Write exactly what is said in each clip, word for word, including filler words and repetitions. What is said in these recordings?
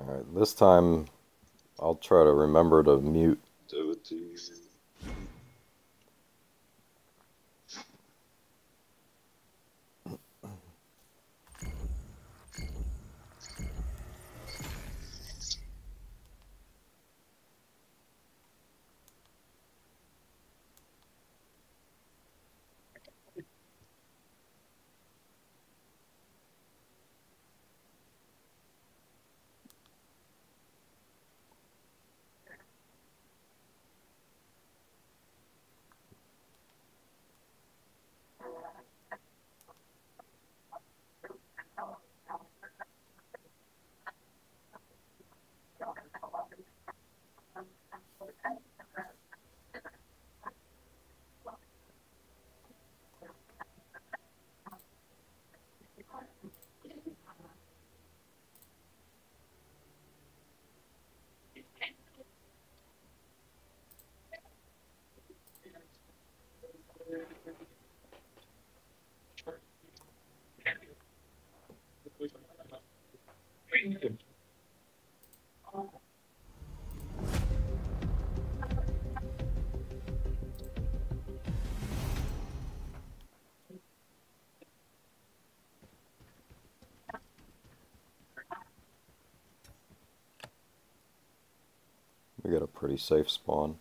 Alright, this time I'll try to remember to mute. Do it to you. We got a pretty safe spawn.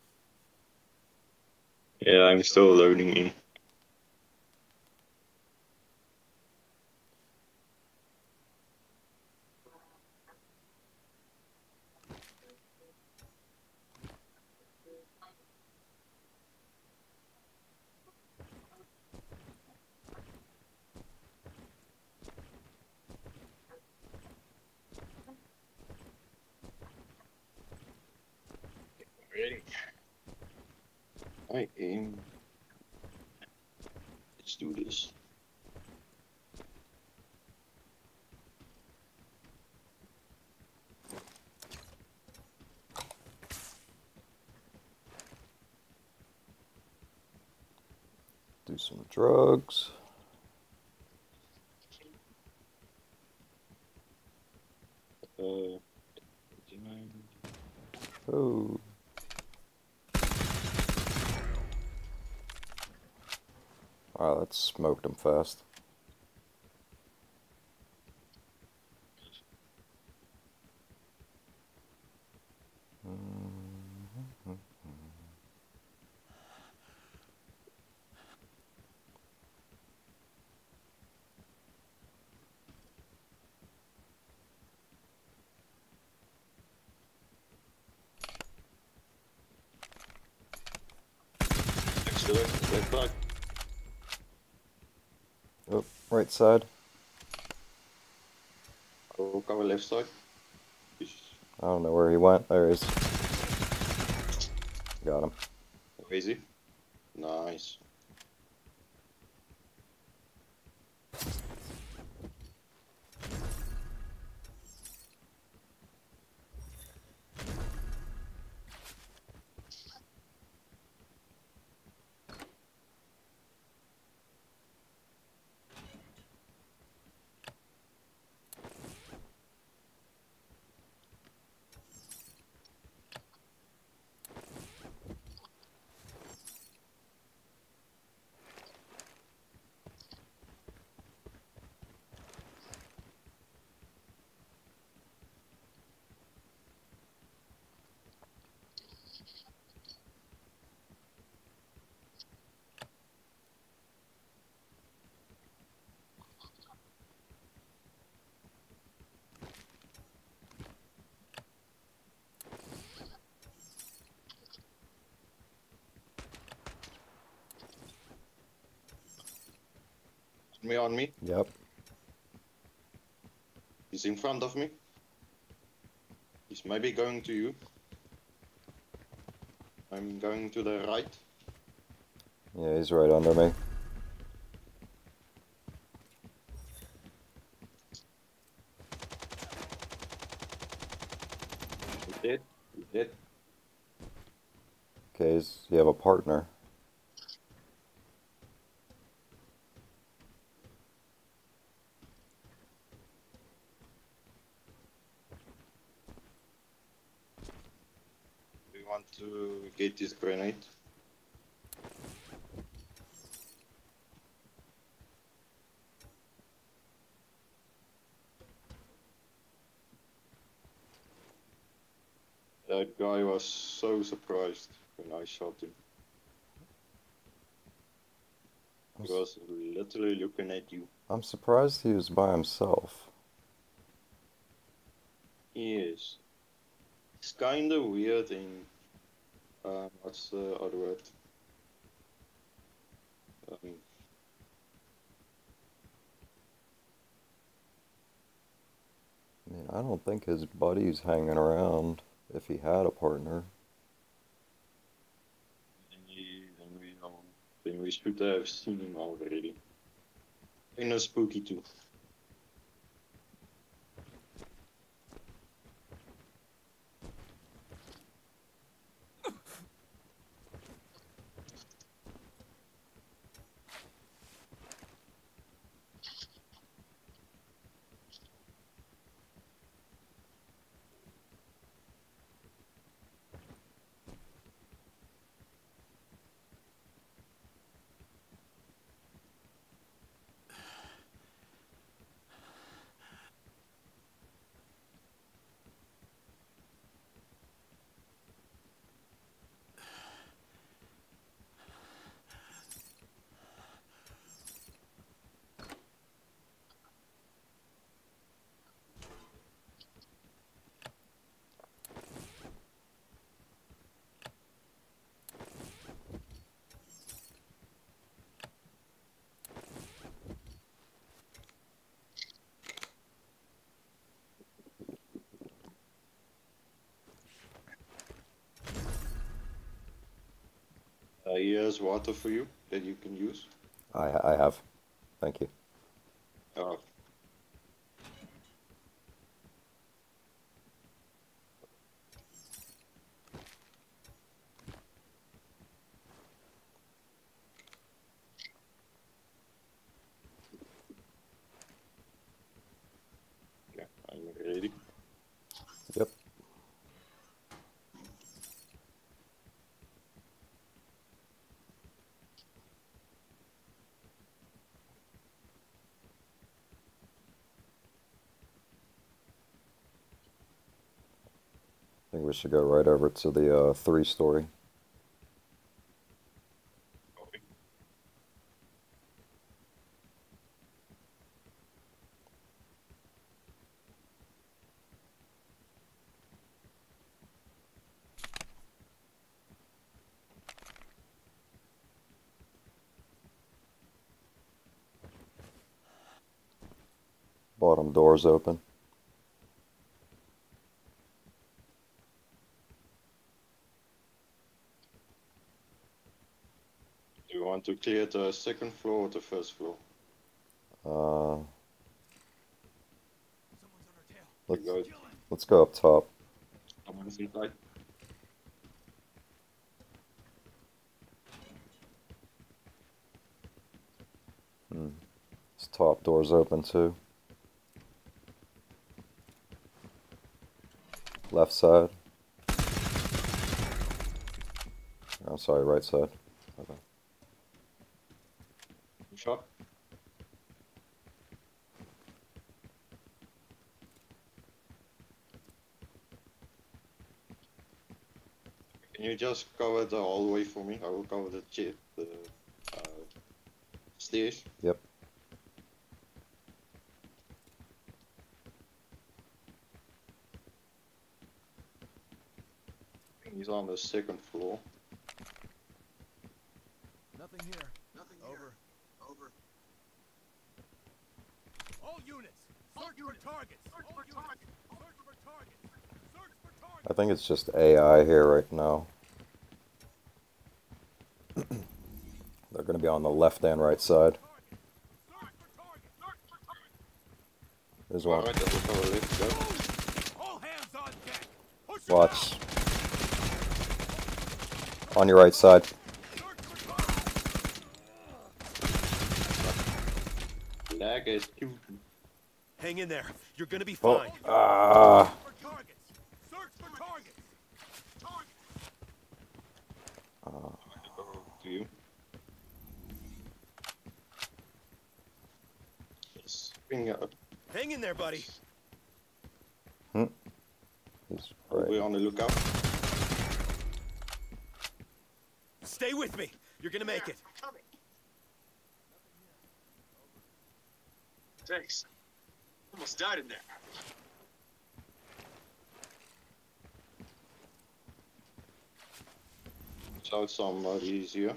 Yeah, I'm still loading in. Ready? I aim. Let's do this. Do some drugs. Uh, Oh. Wow, that smoked him fast. next to it, left back. Oh, right side. I'll cover left side. I don't know where he went. There he is. Got him. Easy. Nice. Me on me. Yep. He's in front of me. He's maybe going to you. I'm going to the right. Yeah, he's right under me. He's dead. He's dead. Okay, he's, you have a partner. want to get this grenade. That guy was so surprised when I shot him. He was literally looking at you. I'm surprised he was by himself. Yes. It's kinda weird in uh, what's the other word? Um, I mean, I don't think his buddy's hanging around if he had a partner. then, he, then we know, then we should have seen him already. Kinda spooky too. Uh, here's water for you that you can use. I I have. Thank you. Oh, yeah, I'm ready. Yep. I think we should go right over to the uh, three-story. Okay. Bottom door's open. Do you want to clear the second floor or the first floor? Uh, let's You go. let's go up top. Someone's inside. Hmm. This top door's open too. Left side. I'm sorry, right side. Okay. Shot. Can you just cover the hallway for me? I will cover the chair, the uh, stairs. Yep. He's on the second floor. Nothing here. Nothing Over. Here. Over. All units, search for targets. Search for targets. Search for targets. Search for targets. I think it's just A I here right now. They're going to be on the left and right side. There's one. Alright, that will cover left. Go. All hands on deck. Push Watch. On your right side. Lag is cute. Hang in there. You're gonna be Oh, fine. ah. Search for targets. Search for targets. Targets. Bring up. Hang in there, buddy. Hmm. He's Are we right. on the lookout? Stay with me. You're gonna make it. Thanks. Almost died in there. So somebody's here.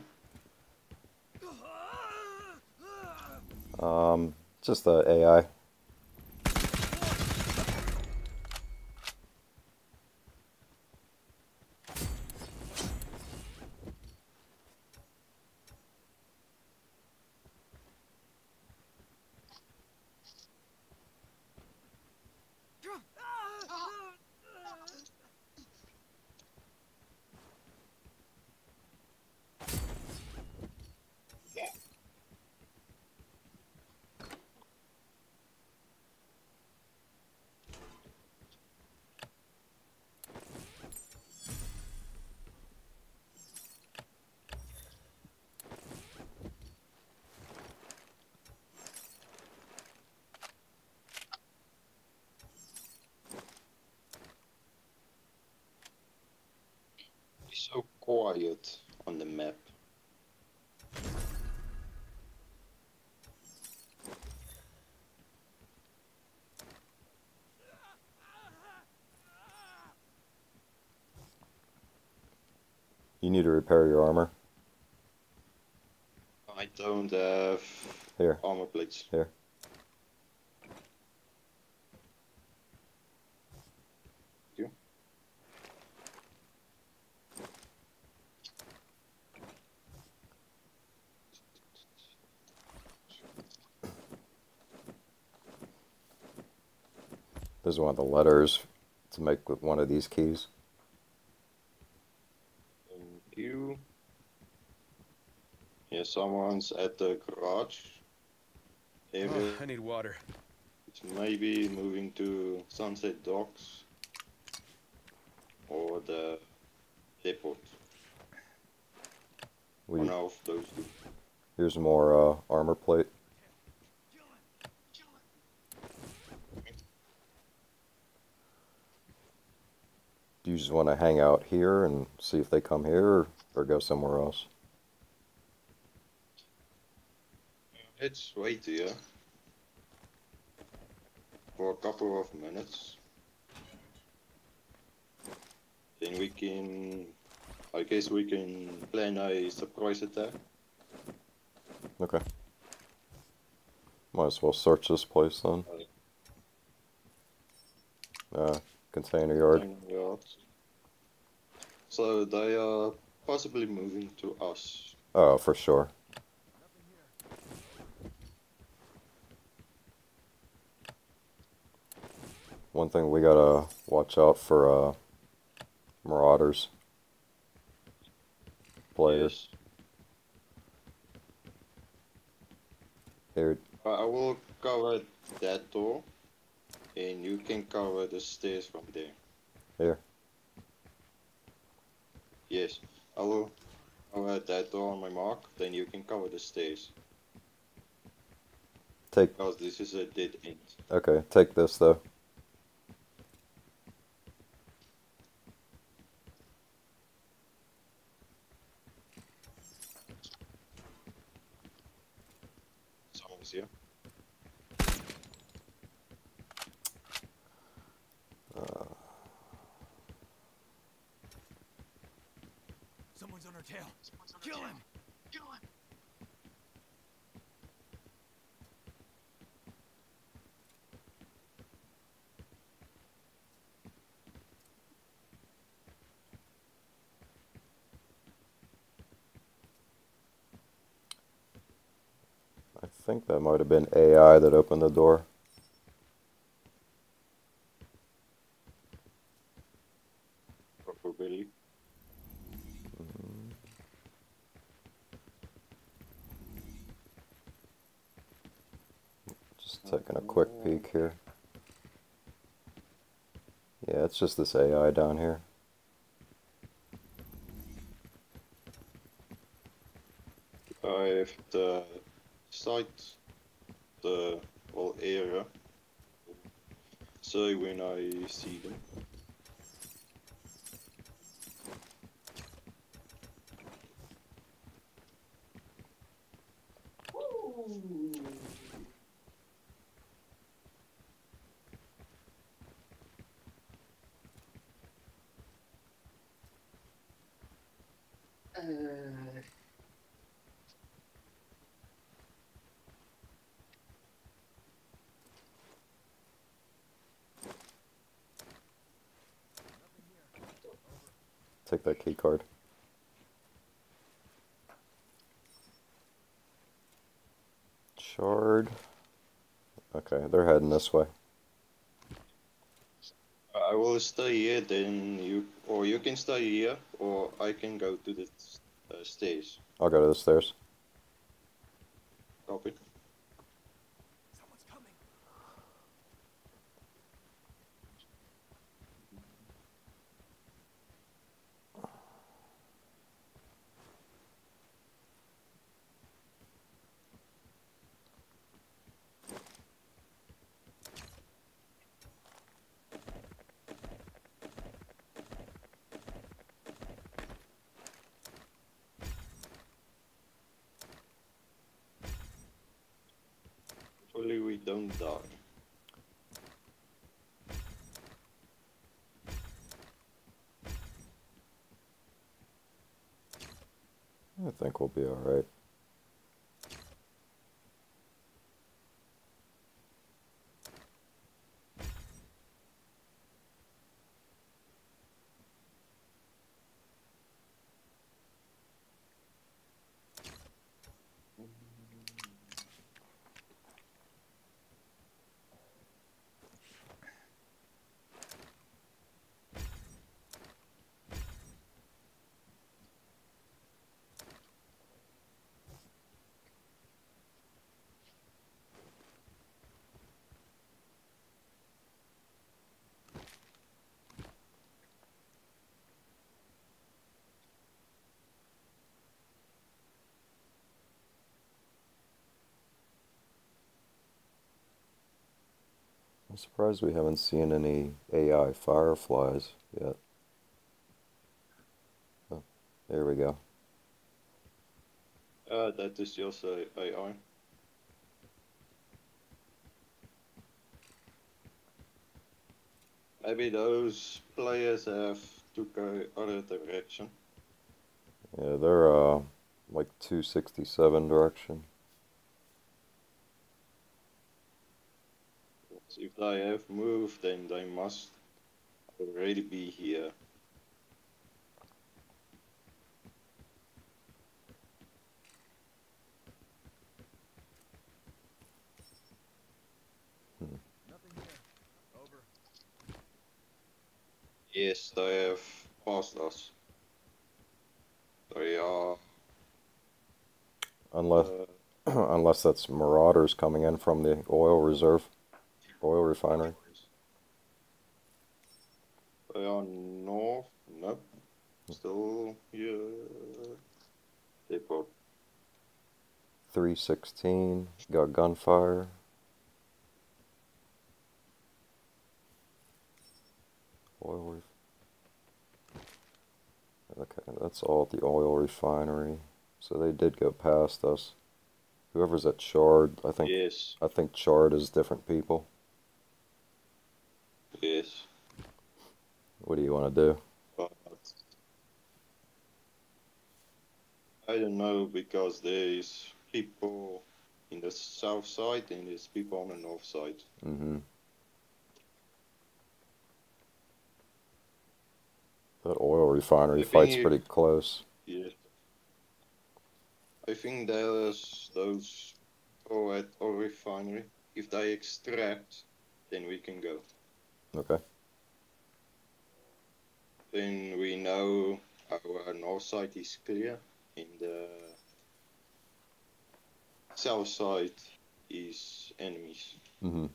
Um, just the A I. He's so quiet on the map. You need to repair your armor. I don't have Here, armor plates. here. You? This is one of the letters to make with one of these keys. Thank you. Yeah, someone's at the garage area. Oh, I need water. It's maybe moving to Sunset Docks or the airport. We, One of those two. here's more uh, armor plate. Do you just want to hang out here and see if they come here, or, or go somewhere else? Let's wait here for a couple of minutes. Then we can, I guess we can plan a surprise attack. Okay. Might as well search this place then. Uh, container yard. Container yard. So they are possibly moving to us. Oh, for sure. One thing we gotta watch out for, uh, Marauders. Players. Yes. Here, I I will cover that door, and you can cover the stairs from there. here. Yes, I will cover that door on my mark, then you can cover the stairs. Take, Because this is a dead end. okay, take this though. Someone's here. Someone's on our tail. Kill him. Kill him. I think that might have been A I that opened the door. Probably. Just taking a quick peek here. Yeah, it's just this A I down here. I have the site, the or area. So when I see them. Uh, Take that key card. Shard. Okay, they're heading this way. I will stay here, then you, or you can stay here, or I can go to the uh, stairs. I'll go to the stairs. Copy. Someone's coming. Hopefully we don't die. I think we'll be alright. I'm surprised we haven't seen any A I fireflies yet. Oh, there we go. Uh, that is just a AI. Maybe those players have took a other direction. Yeah, they're uh like two sixty-seven direction. If they have moved, then they must already be here. Nothing here. Over. Yes, they have passed us. They are. Unless Uh, unless that's Marauders coming in from the oil reserve, oil refinery. they are north. Nope. Still here. Depot. three sixteen, got gunfire. Oil ref Okay, that's all at the oil refinery. So they did go past us. Whoever's at Chard, I think Yes. I think Chard is different people. Yes. What do you want to do? But I don't know because there's people in the south side and there's people on the north side. Mm-hmm. That oil refinery I think fight's you- pretty close. Yeah. I think there's those people at our refinery. If they extract, then we can go. Okay. Then we know our north side is clear and the south side is enemies. Mm-hmm.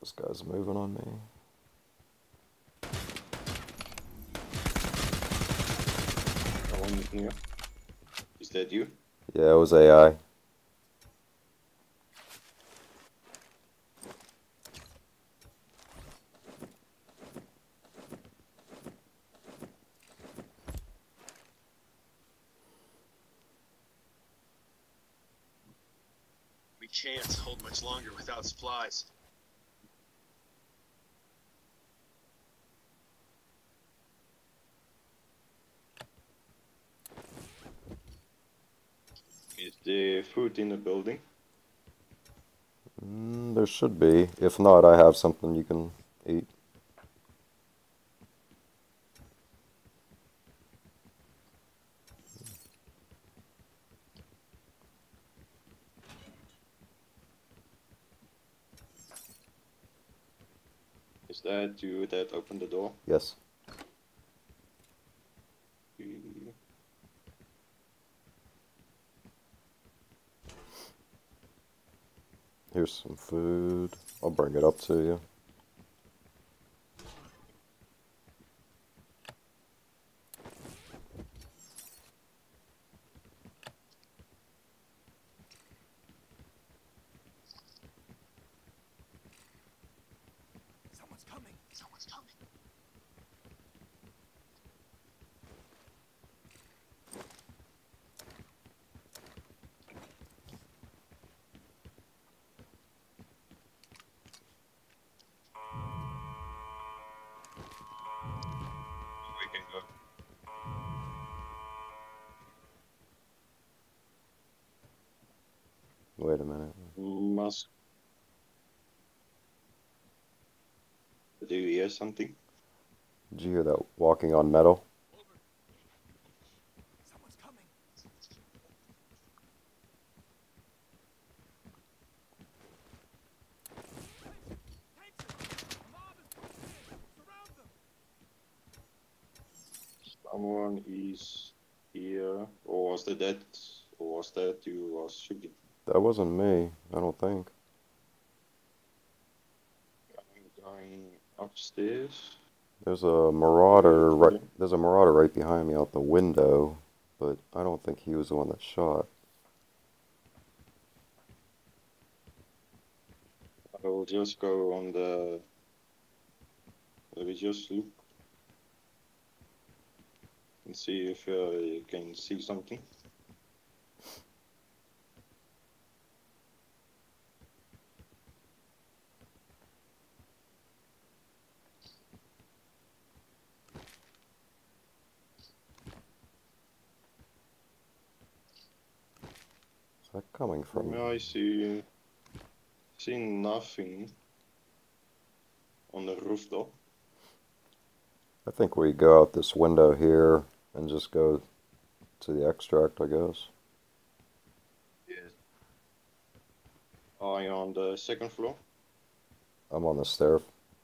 This guy's moving on me. One here. Is that you? Yeah, it was A I. We can't hold much longer without supplies. Is there food in the building? Mm, there should be. If not, I have something you can eat. Is that you that opened the door? Yes. Mm. Here's some food. I'll bring it up to you. Someone's coming. Someone's coming. We can go. Wait a minute. Must. Do you hear something? Did you hear that walking on metal? Someone's coming. Tanks! A mob is pushing in. Surround them. Someone is here. Or was that that? Or was that you was shooting? That wasn't me, I don't think. I'm going upstairs. There's a marauder right there's a marauder right behind me out the window, but I don't think he was the one that shot. I will just go on the. Let me just look and see if uh, you can see something. Is that coming from? No, I see. See nothing on the rooftop. I think we go out this window here and just go to the extract, I guess. Yes. Are you on the second floor? I'm on the stair.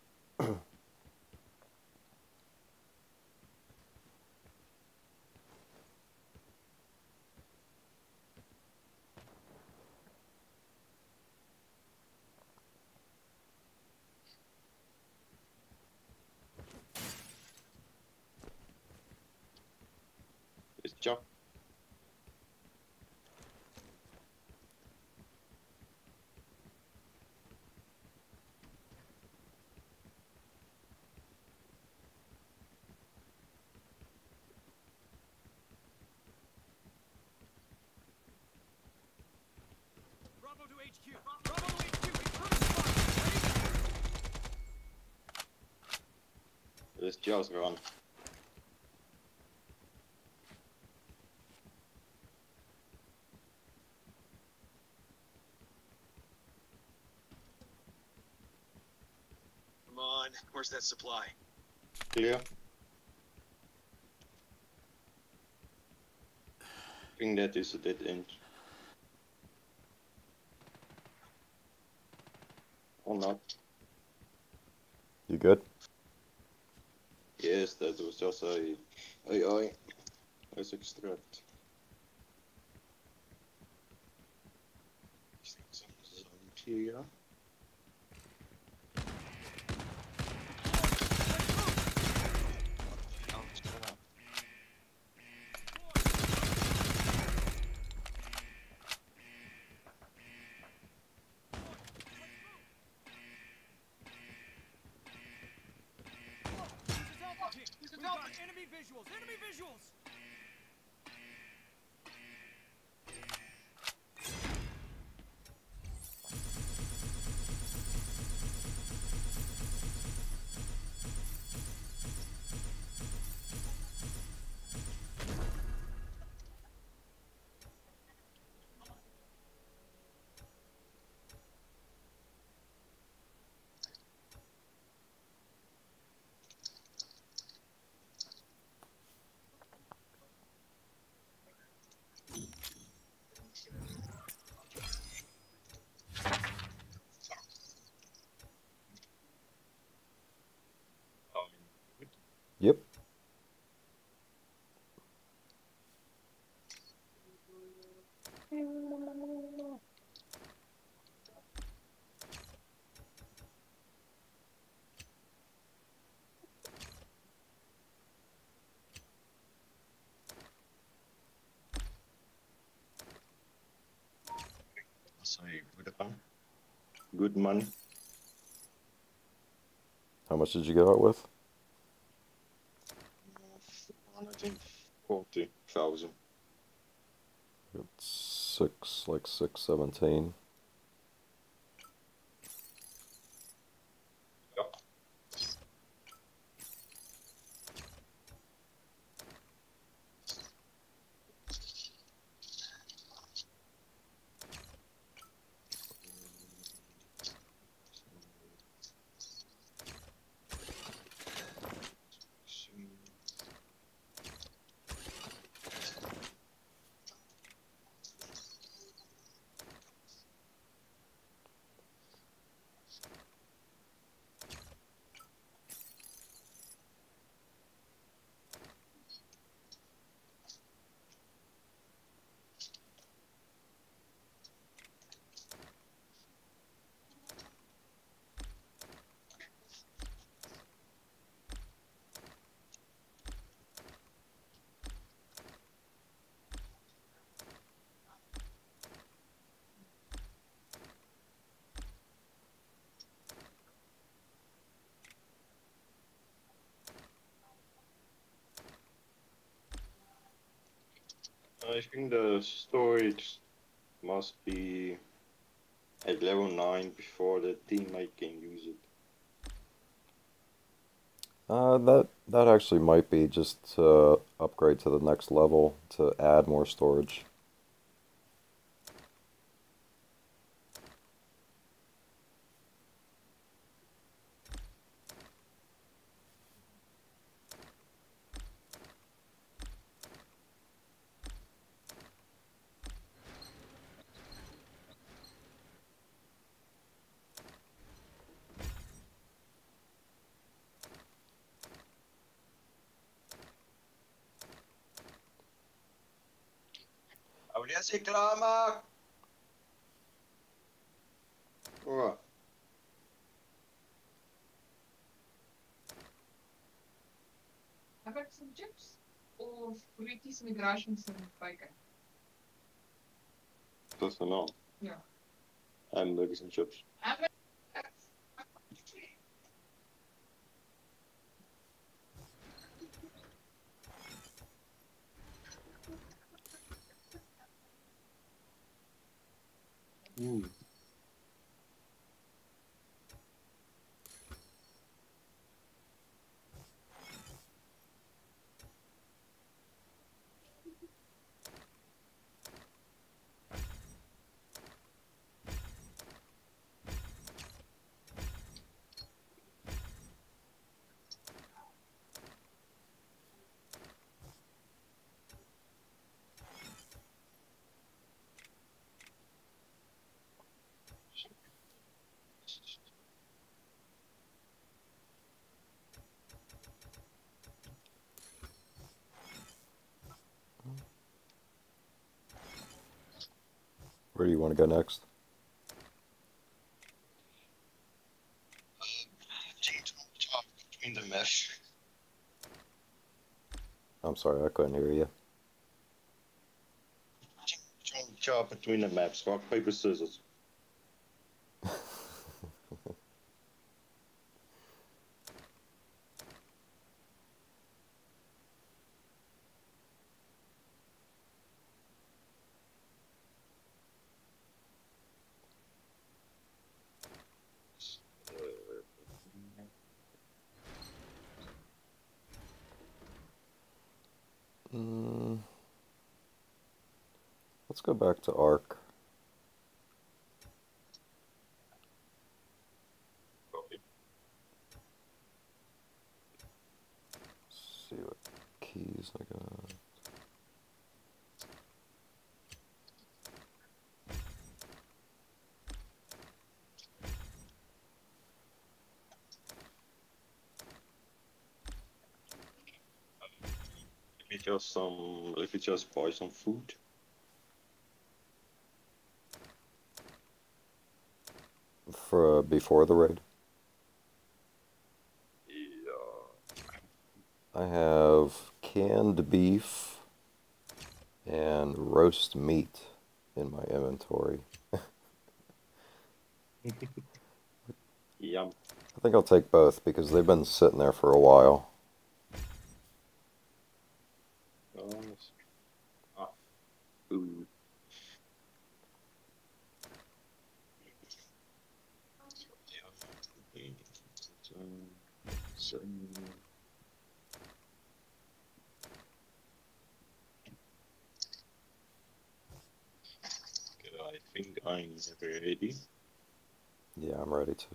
It's Chuck. Bravo to H Q. Bravo to H Q. Incoming squad. Let's just run. Come on, where's that supply? Clear. I think that is a dead end. Or not. You good? Yes, that was just a A I. Let's extract. Here. Enemy visuals! Enemy visuals! Yep. Sorry, good one. Good money. How much did you get out with? one hundred forty thousand. It's six, like six seventeen. Yep. I think the storage must be at level nine before the teammate can use it. Uh, that that actually might be just to upgrade to the next level to add more storage. Hou jij zich klaar, oh. Heb ik some chips? Of frietjes met rations en bacon? Dat is een naam. Ja. Hamburgers en chips. Mm. Where do you want to go next? Change chop between the mesh. I'm sorry, I couldn't hear you. Change chop between the maps. Rock, paper, scissors. let's go back to Ark. Copy. See what keys I got. Let me just some. Let me just buy some food. For uh, before the raid. Yeah. I have canned beef and roast meat in my inventory. Yum. I think I'll take both because they've been sitting there for a while. Nice. Ah, food. So, okay, I think I'm ready. Yeah, I'm ready to.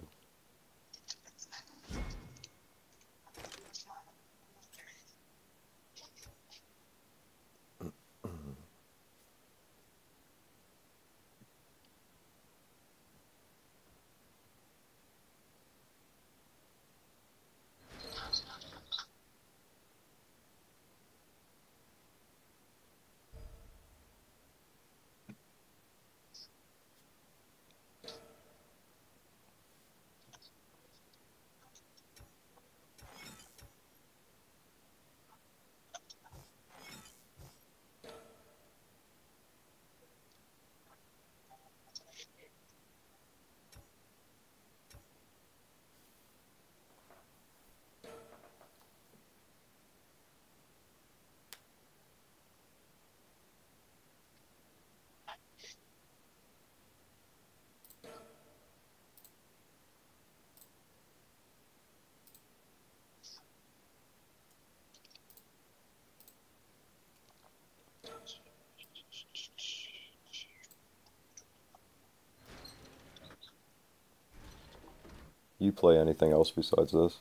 You play anything else besides this?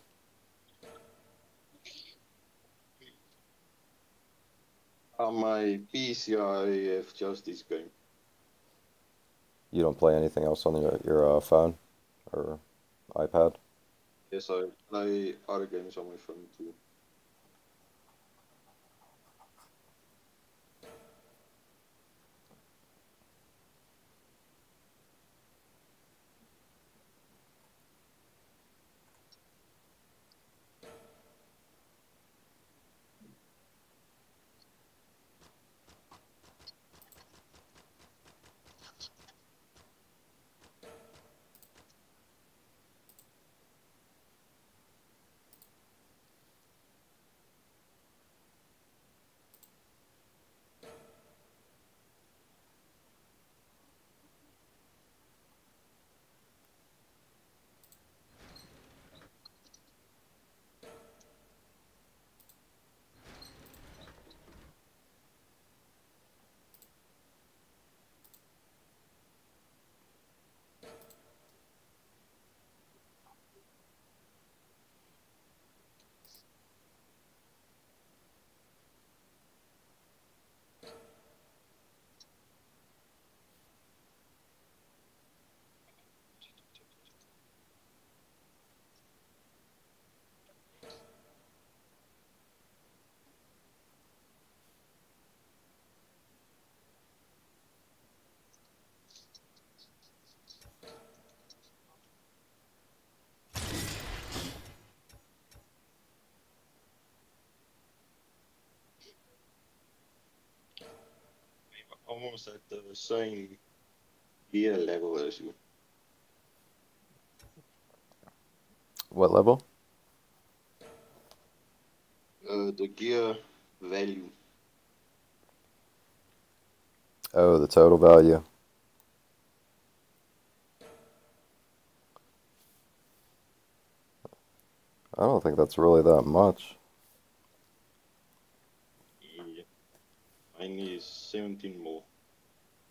On my P C, I have just this game. You don't play anything else on your, your uh, phone or iPad? Yes, I play other games on my phone too. I'm almost at the same gear level as you. What level? Uh, the gear value. Oh, the total value. I don't think that's really that much. Yeah. I need seventeen more.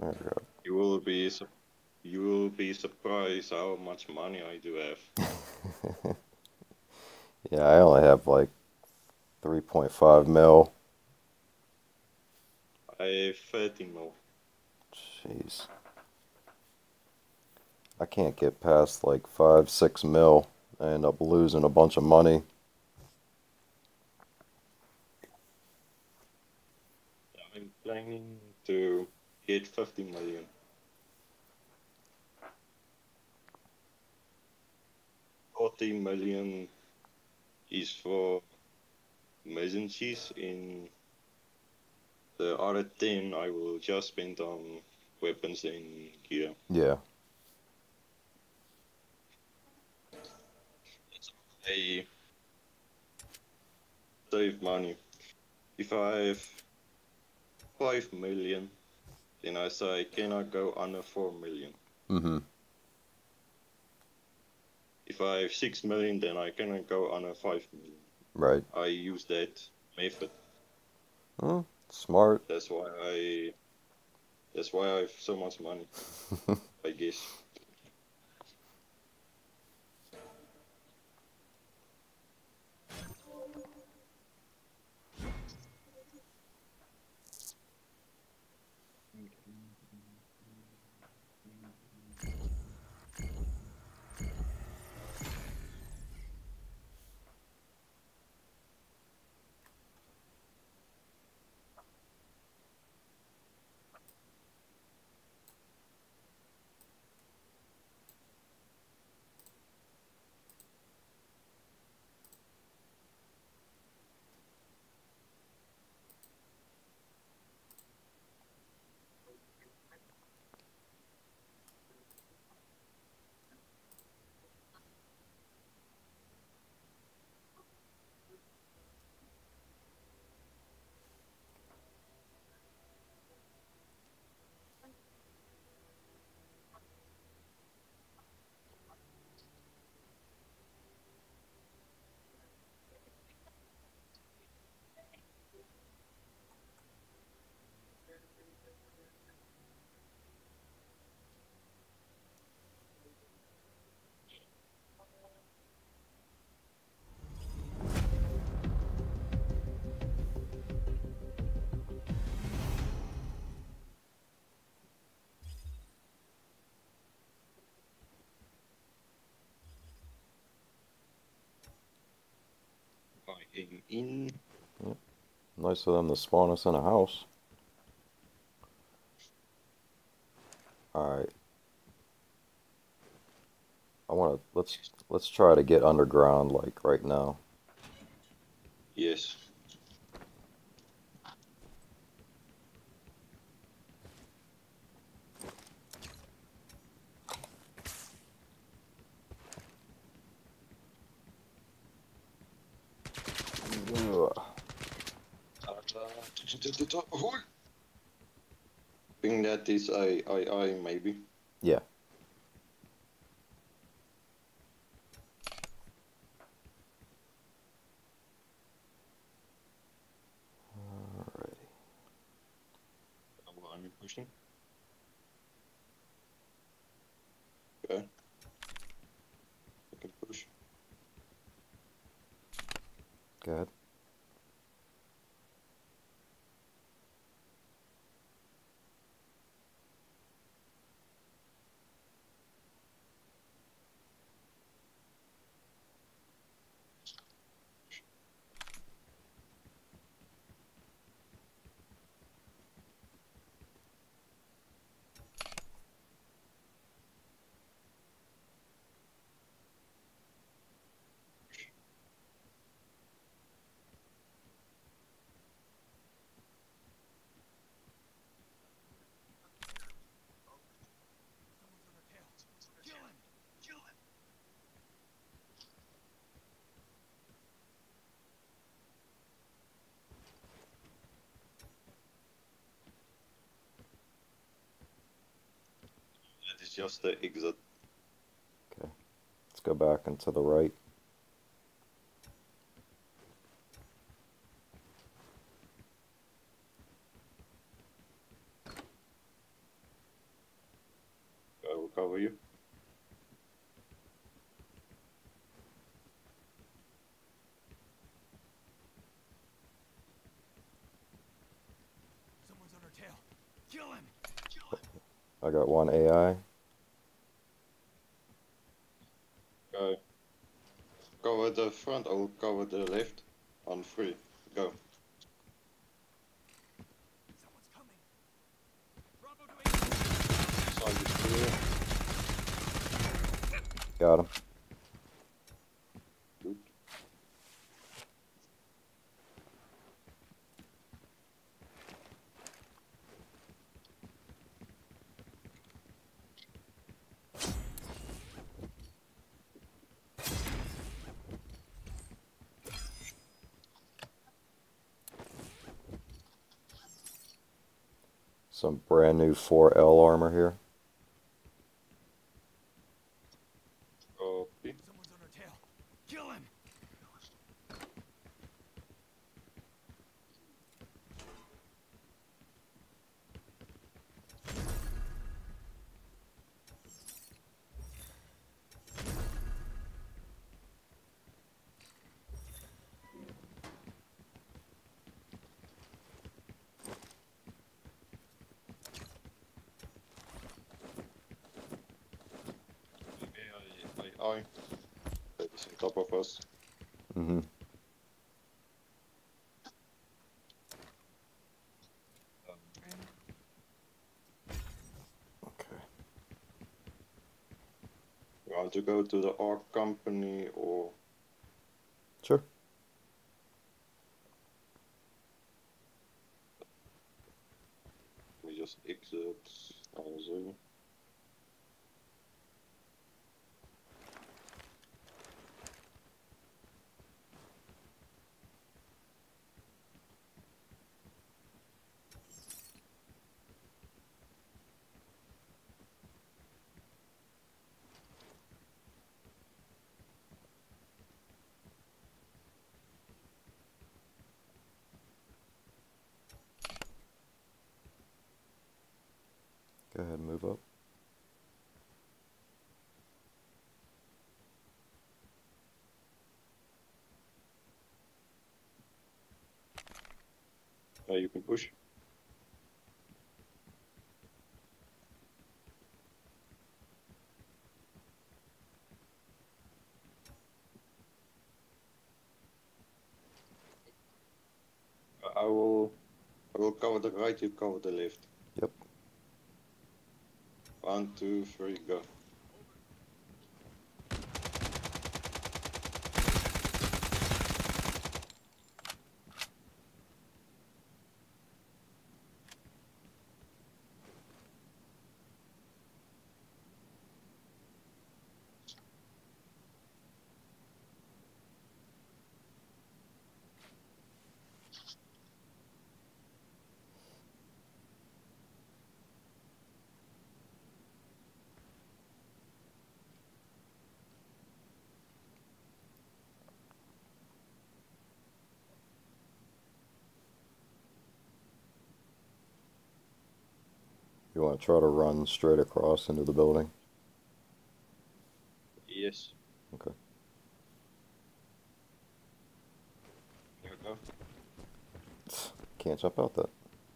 There we go. You will be su- you will be surprised how much money I do have. Yeah, I only have like three point five mil. I have thirty mil. Jeez. I can't get past like five, six mil. I end up losing a bunch of money. I'm planning to get fifty million. forty million is for emergencies, and the other ten I will just spend on weapons and gear. Yeah. I save money. If I have five million, then I say I cannot go under four million. Mm-hmm. If I have six million, then I cannot go under five million. Right. I use that method. Mm, smart. That's why I. That's why I have so much money. I guess. I am in. Yep. Nice of them to spawn us in a house. Alright. I wanna let's let's try to get underground like right now. Yes. Ugh. I think that is I I I maybe. Yeah. Alrighty. I'm pushing. Okay. I can push. Go ahead. Someone's on the tail. Kill him. Kill him. That is just the exit. Okay. Let's go back and to the right. I got one A I. Go. Cover the front, I'll cover the left. On three. Go. Someone's coming. Bravo to eight. Side is clear. Got him. Good. Some brand new four L armor here. Copy. Someone's on our tail. Kill him. A I, A I. That is on top of us. Mm-hmm. Okay. You want to go to the Arc Company or Sure. we just exit? Also. Go ahead and move up. Uh, you can push. Uh, I will. I will cover the right. You cover the left. Yep. One, two, three, go. You want to try to run straight across into the building? Yes. Okay. There we go. Can't jump out that.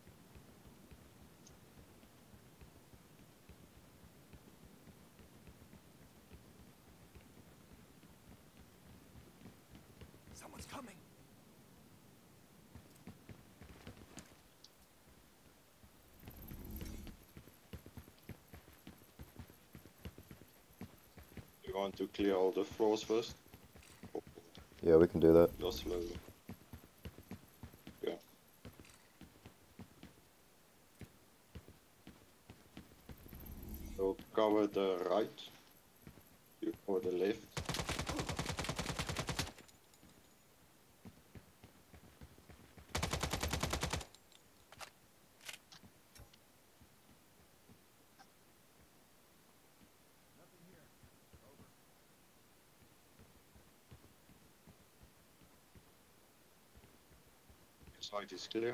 Someone's coming. You want to clear all the floors first? Yeah, we can do that. Just slowly. Yeah. So cover the right. You cover the left. Nothing here. Over. Your side is clear.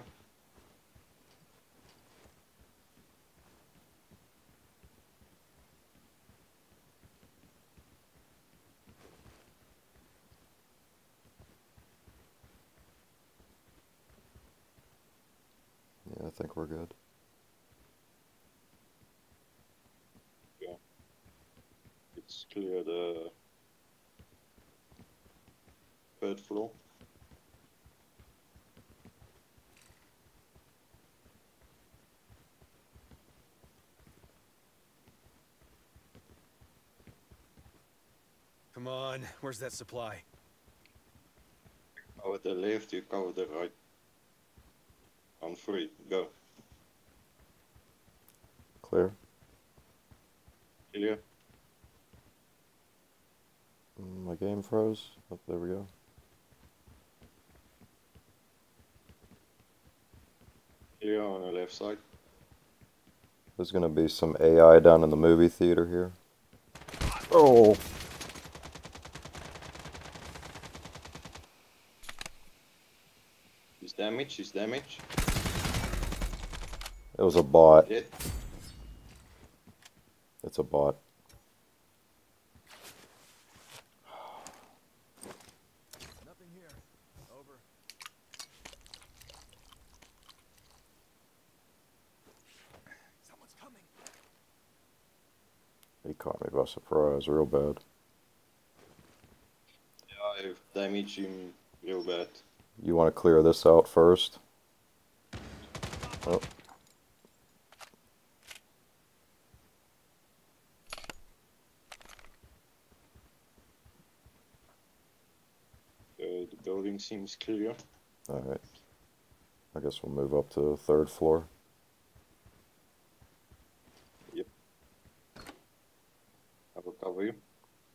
Yeah, I think we're good. clear the third floor. Come on, where's that supply? Cover the left, you cover the right. On three, go. Clear. Clear. Mm, My game froze. Oh, there we go. Clear on the left side. There's gonna be some A I down in the movie theater here. Oh! He's damaged, he's damaged. It was a bot. Dead. It's a bot. Nothing here. Over. Someone's coming. He caught me by surprise real bad. Yeah, I've damaged him real bad. You want to clear this out first? Oh. So the building seems clear. Alright. I guess we'll move up to the third floor. Yep. I will cover you.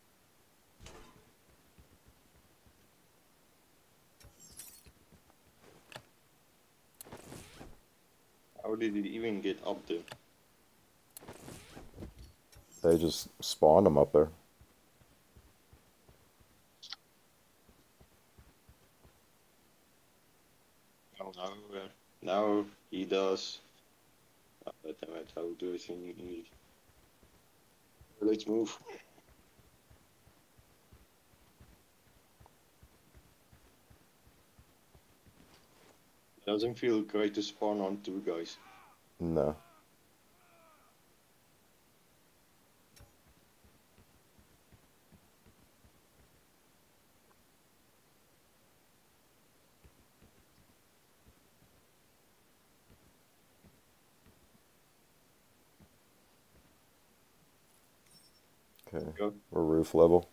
How did he even get up there? They just spawned them up there. Oh, now, uh, now he does. Uh, damn it, how do I say in English? Let's move. Doesn't feel great to spawn on two guys. No. Okay, Go. we're roof level.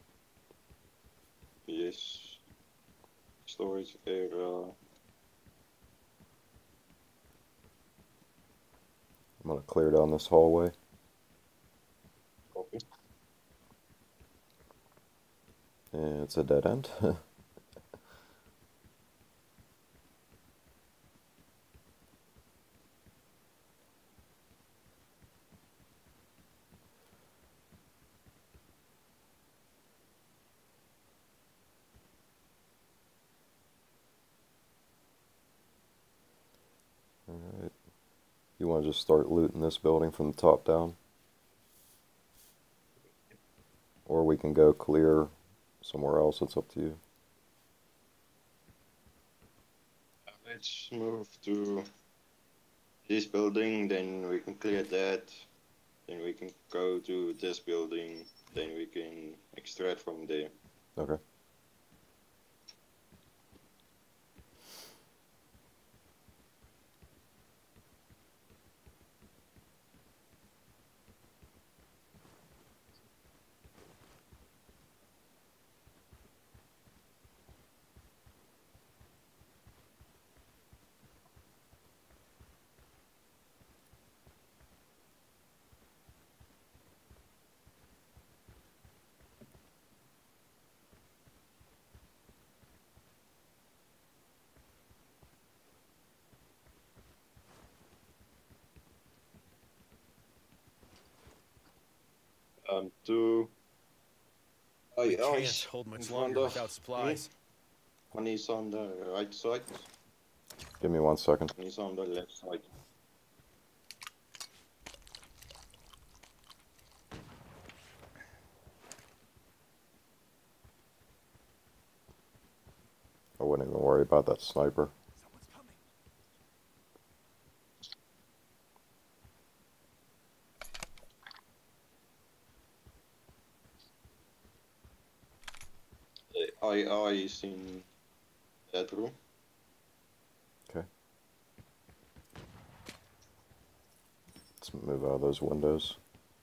Yes. Storage area. I'm gonna clear down this hallway. Copy. And it's a dead end. Alright. You want to just start looting this building from the top down? Or we can go clear somewhere else, it's up to you. Uh, Let's move to this building, then we can clear that. Then we can go to this building, then we can extract from there. Okay. Um, two. Oh, We yeah, oh, can't he's hold in much front longer of without supplies. me. One is on the right side, Give me one second. one is on the left side. I wouldn't even worry about that sniper. Someone's coming. A I is in that room. Okay. Let's move out of those windows.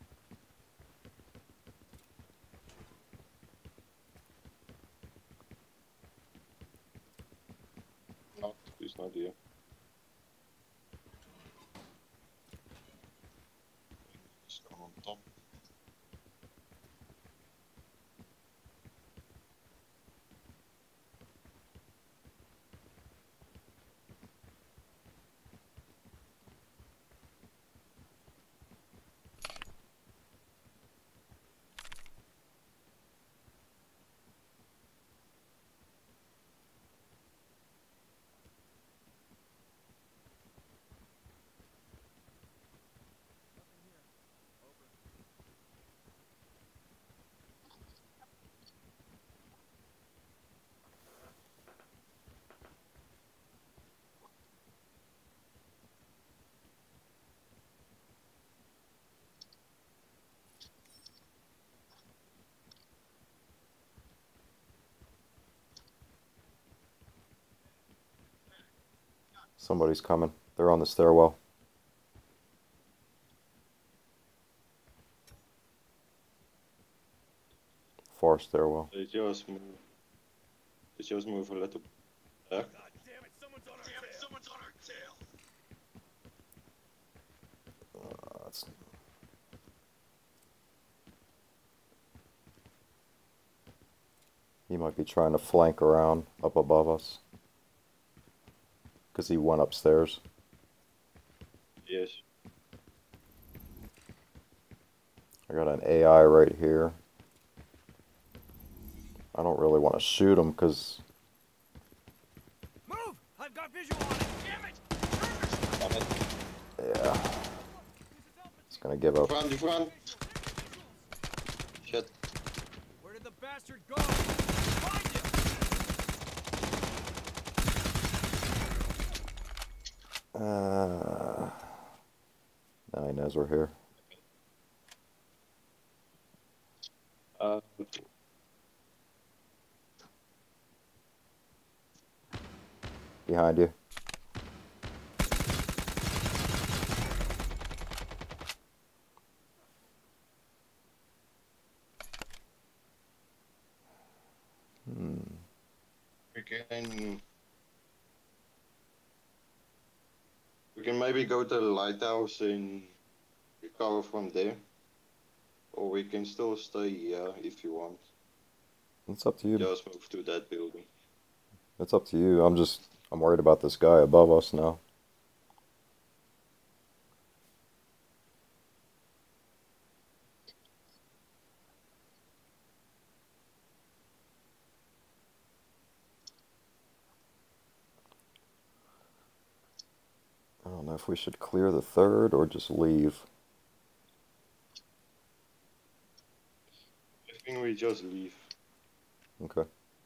Not, he's not here. He's on top. Somebody's coming. They're on the stairwell. Far stairwell. They just move. They just move a little back. God damn it, someone's on our Damn it, tail. someone's on our tail. Uh, that's... He might be trying to flank around up above us. Because he went upstairs. Yes. I got an A I right here. I don't really want to shoot him because... Move! I've got visual on it. Damn it! Yeah. It's going to give up. Front, in front. Shit. Where did the bastard go? Find him! Uh, now he knows we're here. Uh, Behind you. Hmm. we can. We can maybe go to the lighthouse and recover from there. Or we can still stay here if you want. It's up to you. Just move to that building. It's up to you. I'm just, I'm worried about this guy above us now. I don't know if we should clear the third or just leave. I think we just leave. Okay.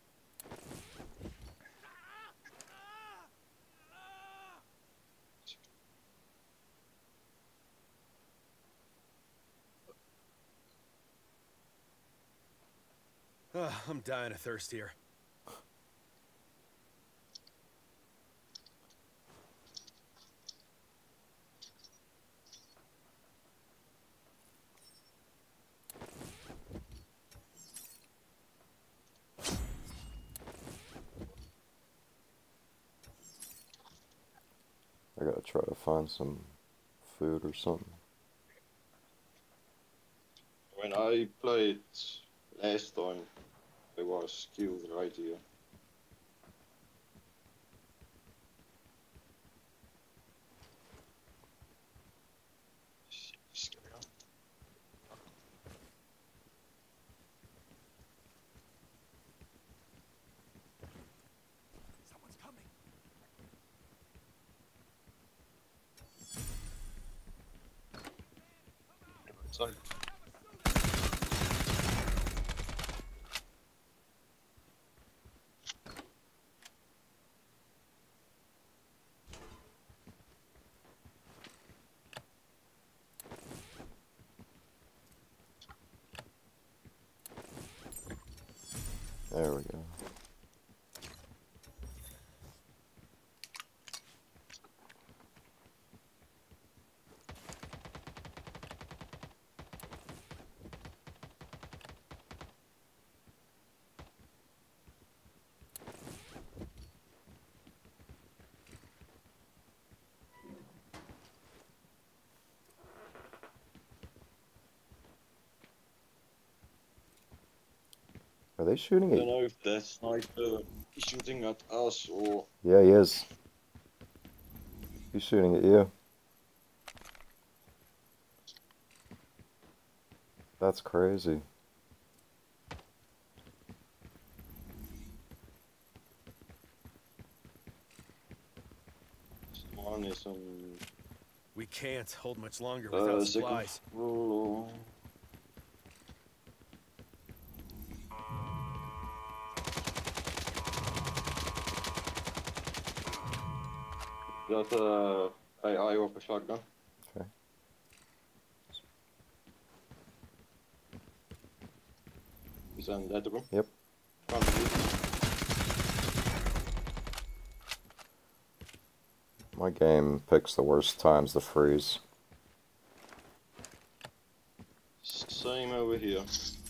Uh, I'm dying of thirst here. I gotta try to find some food or something. When I played last time, I was killed right here. Someone's coming. Sorry. There we go. they shooting I at don't you? know if that sniper is shooting at us or. Yeah, he is. He's shooting at you. That's crazy. One is on We can't hold much longer uh, without second supplies. floor. That uh, A I of a shotgun. Okay. He's in that room. Yep. Front of My game picks the worst times to freeze. you. Same over here.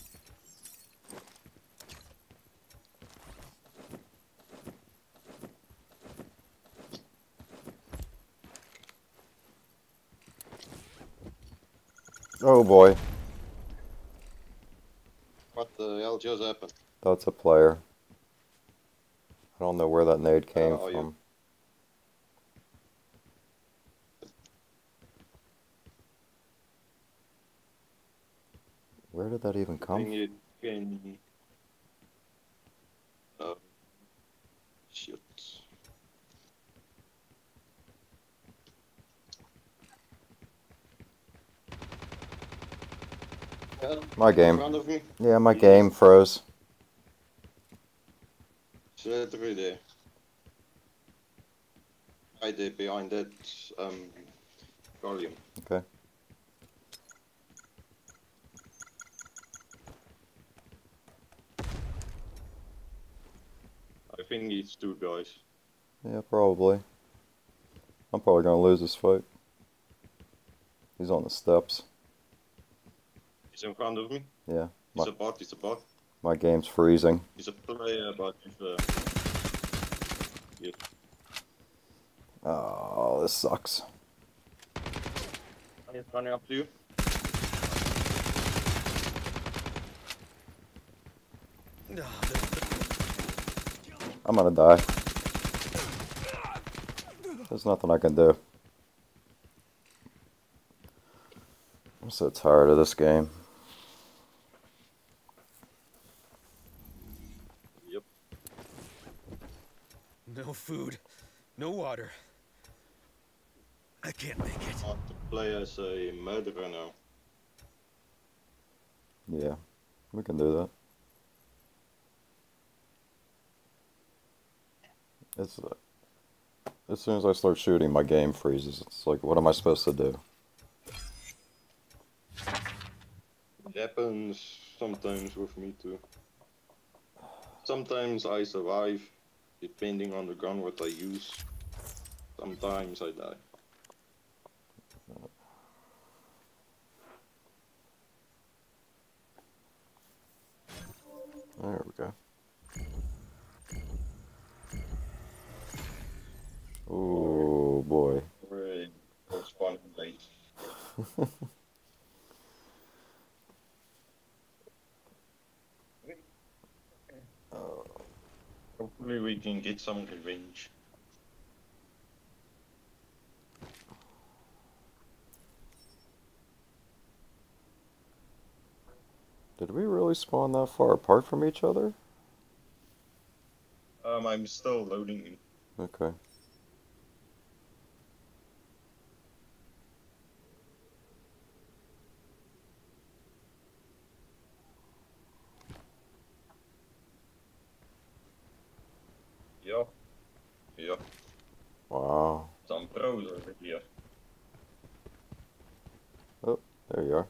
Oh boy, What the hell just happened? that's a player. I don't know where that nade came are you? from. Where did that even I come think from? it can. Uh, shit. Yeah, My in game. front of me. Yeah, my He game is froze. straight through there. Right there behind that um volume. Okay. I think it's two guys. Yeah, probably. I'm probably gonna lose this fight. He's on the steps. He's in front of me. Yeah. He's My, a bot, he's a bot. my game's freezing. He's a player, but he's a. Yeah. Oh, this sucks. He's running up to you. I'm gonna die. There's nothing I can do. I'm so tired of this game. Yep. No food, no water. I can't make it. Want to play as a murderer now. Yeah, we can do that. It's uh, as soon as I start shooting, my game freezes. It's like, what am I supposed to do? It happens sometimes with me too. Sometimes I survive, depending on the gun what I use. Sometimes I die. There we go. Oh boy. Really, it's fun late. Hopefully we can get some revenge. Did we really spawn that far apart from each other? Um, I'm still loading in. Okay. Yeah. Yeah. Wow. Some pros over here. Oh, there you are.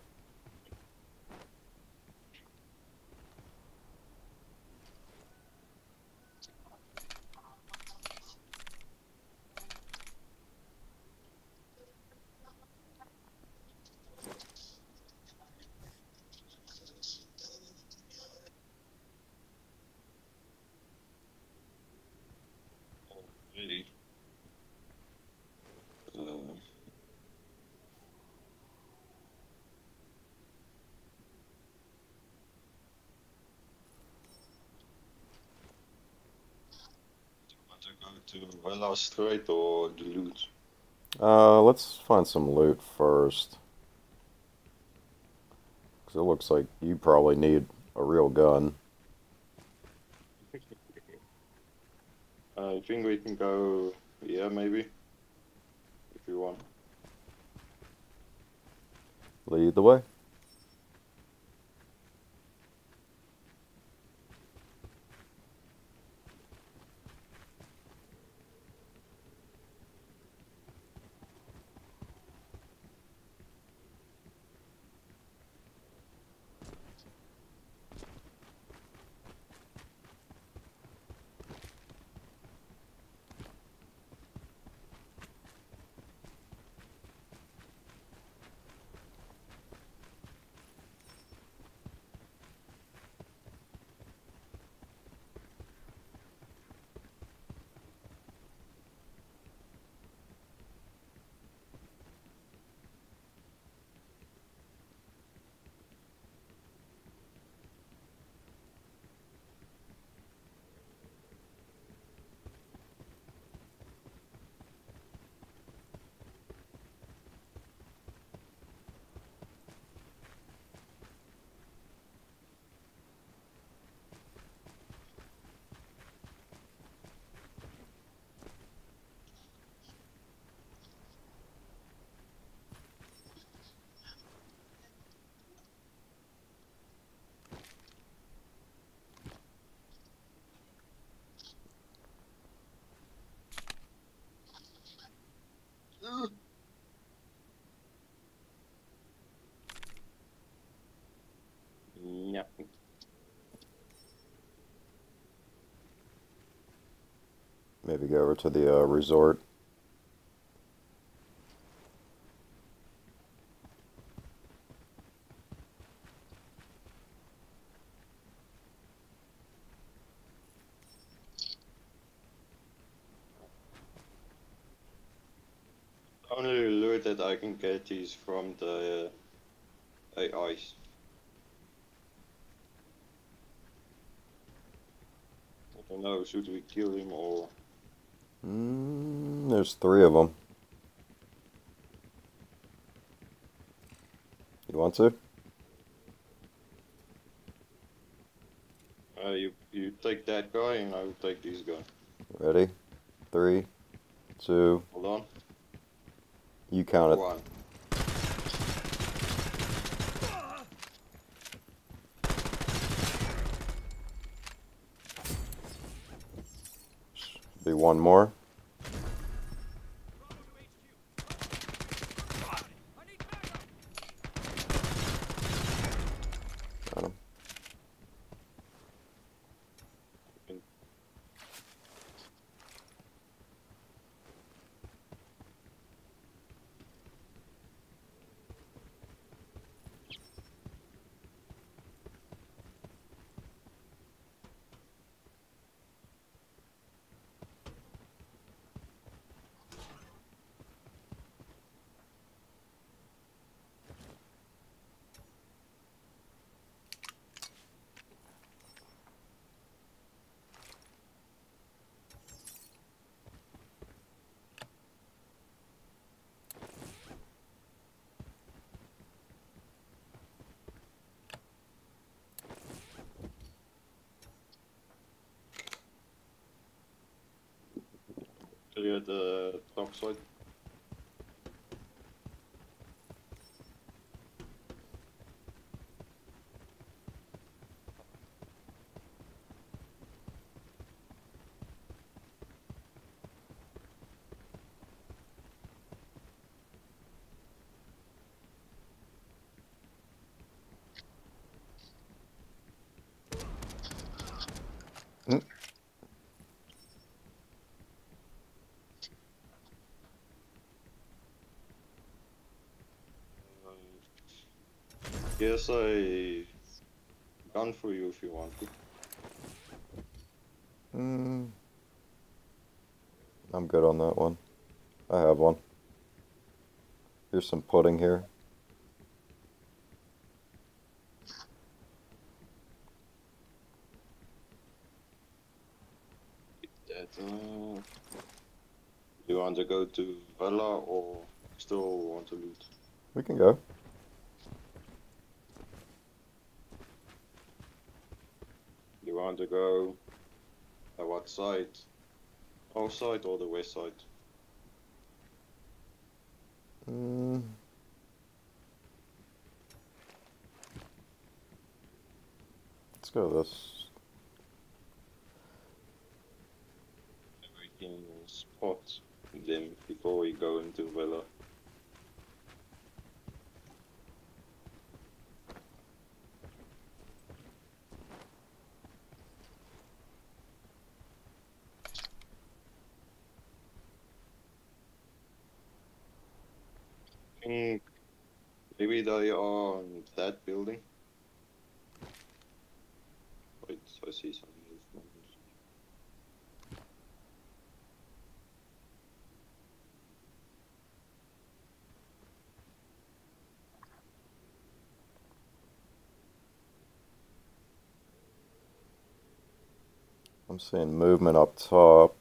Really. Uh, to Villa straight or the loot? Uh, let's find some loot first. Because it looks like you probably need a real gun. I think we can go here maybe, if you want. Lead the way. Yeah. Maybe go over to the uh, resort. Only loot that I can get is from the A Is. I don't know, should we kill him or... Mm, there's three of them. You want to? Uh, you, you take that guy and I will take this guy. Ready? Three, two, Hold on. you count it. One. Be one more. I need backup. Got him. Clear the top side. Mm. Here's a gun for you if you want to. Mm, I'm good on that one. I have one. Here's some pudding here. That, uh, You want to go to Villa or still want to loot? We can go. You want to go at what side? Our side or the west side? Mm. Let's go this. We can spot them before we go into Villa. I think maybe they are on that building. Wait, I see some movement. I'm seeing movement up top.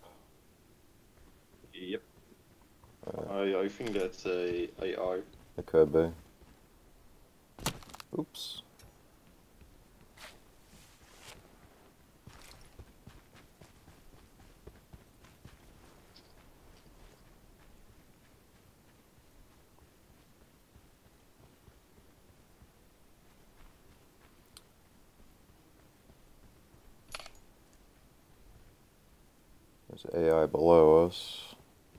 Yep. Uh, I, I think that's a A I. it could be. Oops. There's A I below us.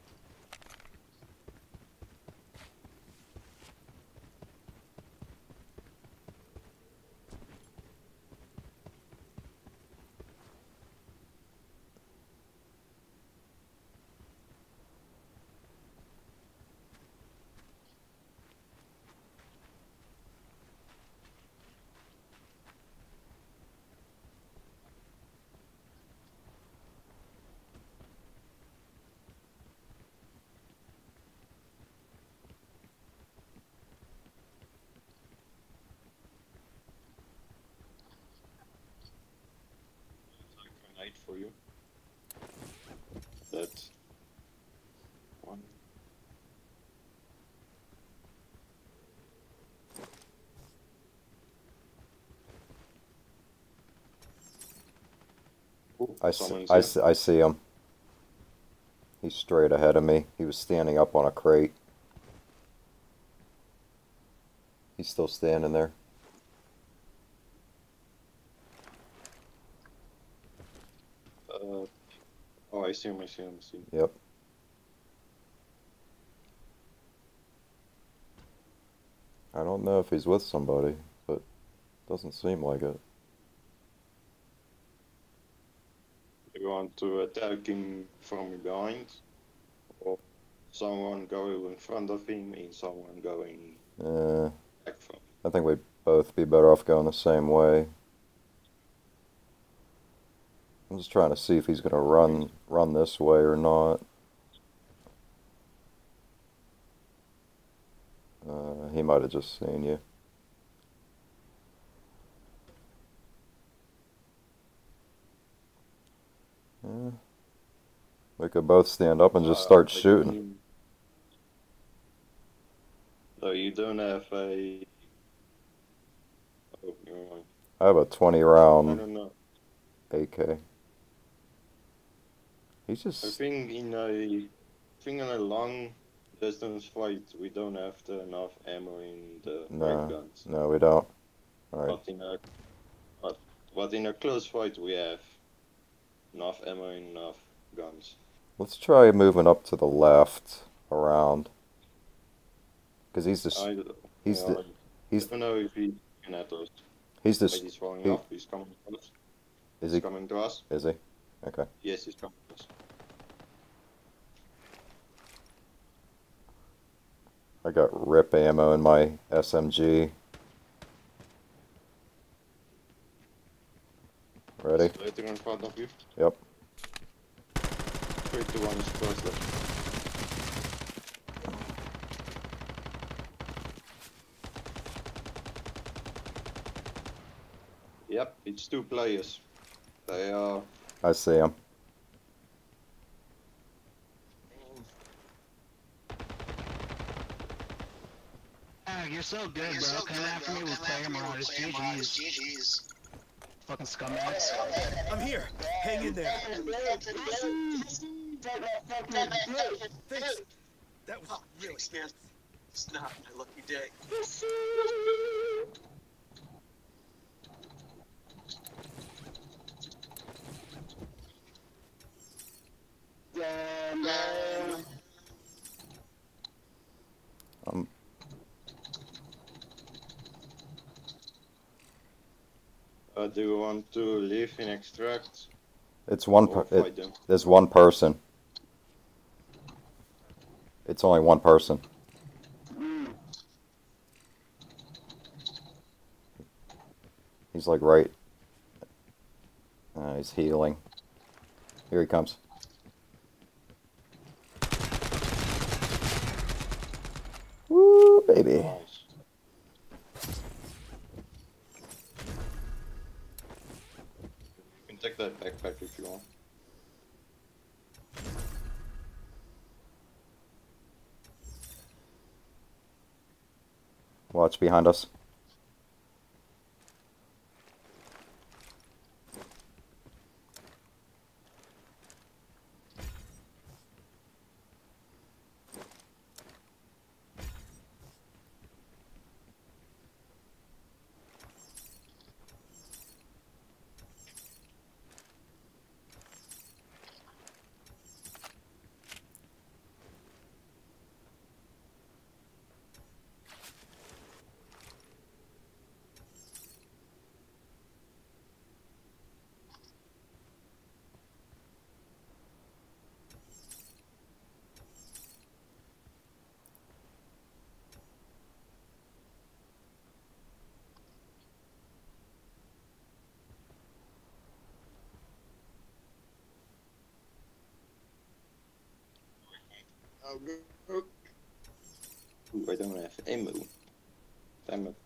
Grenade for you. That one. Ooh, I see, someone's I, here. see, I see him. He's straight ahead of me. He was standing up on a crate. He's still standing there. Uh, oh, I see him, I see him, I see him. Yep. I don't know if he's with somebody, but doesn't seem like it. You want to attack him from behind? Or someone go in front of him and someone going Uh, back from him? I think we'd both be better off going the same way. I'm just trying to see if he's going to run run this way or not. Uh, he might have just seen you. Yeah. We could both stand up and just Uh, start I shooting. don't- So you don't have a... Oh, never mind. I have a twenty I round don't know. A K. He's I just... think in a, I think in a long distance fight, we don't have the enough ammo in the right No, guns. no, we don't. Alright. But in a, but, but in a close fight, we have enough ammo and enough guns. Let's try moving up to the left around. Because he's the... I, He's yeah, the... I He's... don't know if he can at us. He's the... Wait, he's falling he- off. He's coming to us. Is He's he... coming to us. Is he? Okay. Yes, he's coming to us. I got rip ammo in my S M G. Ready? Straight in front of you. Yep. Straight to one is first left. Yep, it's two players. They are... I see him. you're so good, bro. Come after me with player Marauders. G G's. Fucking scumbags. I'm here. Hang in there. Thanks. That was Oh, really thanks, man. It's not my lucky day. Um, Uh, do you want to leave in extract it's one. or Per fight it, them? there's one person. It's only one person. He's like right. Uh, he's healing. Here he comes. Woo, baby. Nice. You can take that backpack if you want. Watch behind us. I'll go. Ooh, I don't have ammo. Damn it.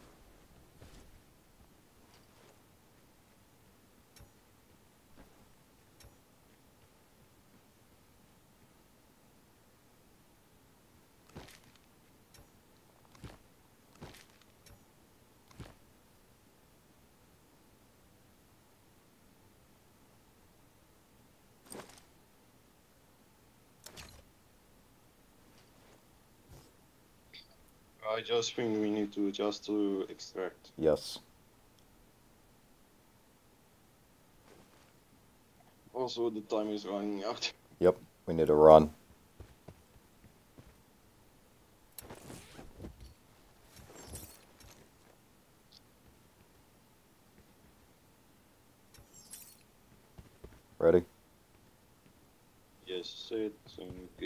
I just think we need to adjust to extract. Yes. Also, the time is running out. Yep. We need to run. Ready? Yes, set and go.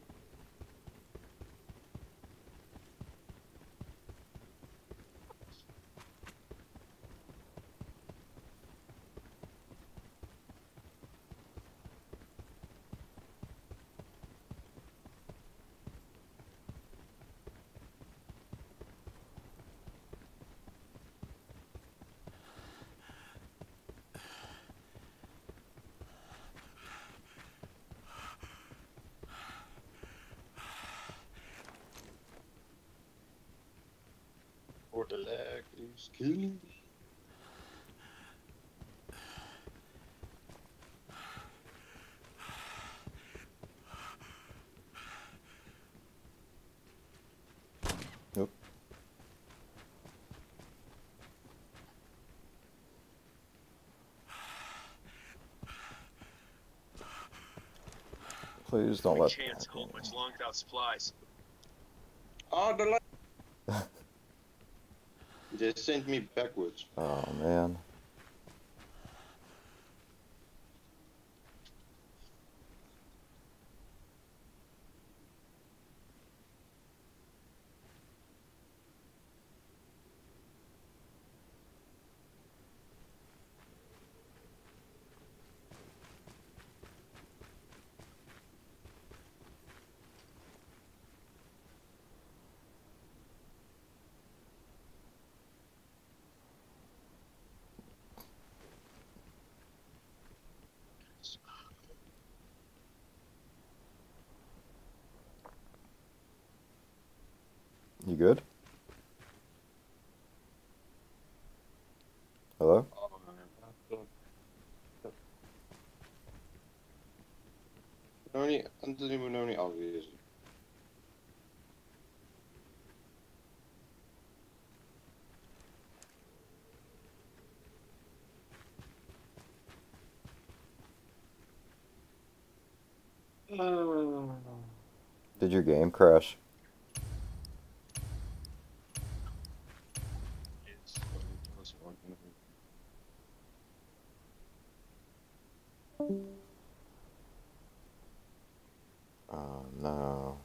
For the leg is killing me. Nope. Please don't We let. can't hold much long without supplies. Oh, the light! They sent me backwards. Oh man. You good? crazy. Did your game crash? Yes, it was one. Oh no.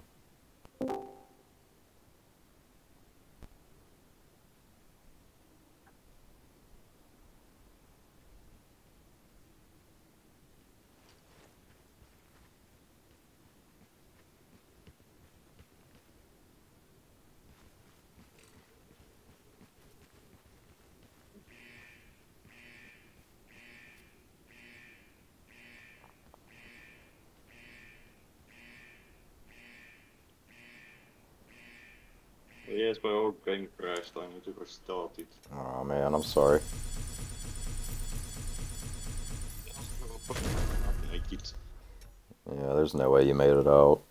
Yes, my whole game crashed. I need to restart it. Oh man, I'm sorry. I'll make it. Yeah, there's no way you made it out.